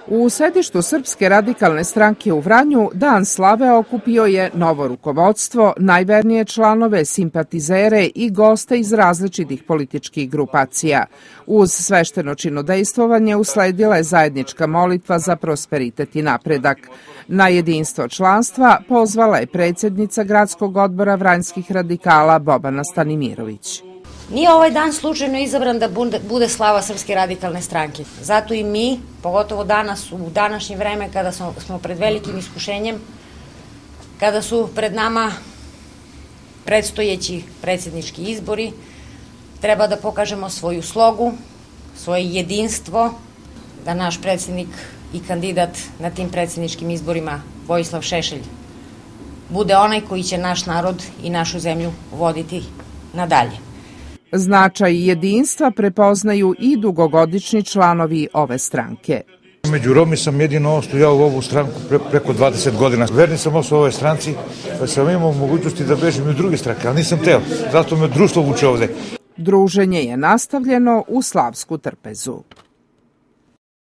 U sedištu Srpske radikalne stranke u Vranju dan slave okupio je novo rukovodstvo, najvernije članove, simpatizere i goste iz različitih političkih grupacija. Uz svešteno činodejstvovanje usledila je zajednička molitva za prosperitet i napredak. Na jedinstvo članstva pozvala je predsjednica Gradskog odbora Vranjskih radikala Bobana Stanimirović. Nije ovaj dan slučajno izabran da bude slava Srpske radikalne stranke. Zato i mi, pogotovo danas, u današnje vreme kada smo pred velikim iskušenjem, kada su pred nama predstojeći predsjednički izbori, treba da pokažemo svoju slogu, svoje jedinstvo, da naš predsjednik i kandidat na tim predsjedničkim izborima, Vojislav Šešelj, bude onaj koji će naš narod i našu zemlju voditi nadalje. Značaj jedinstva prepoznaju i dugogodišnji članovi ove stranke. Među Romi sam jedino ostajao u ovu stranku preko 20 godina. Verni sam ostao u ovoj stranci, pa sam imao mogućnosti da bežim i u druge stranke, ali nisam teo, zato me društvo vuče ovde. Druženje je nastavljeno u Slavsku trpezu.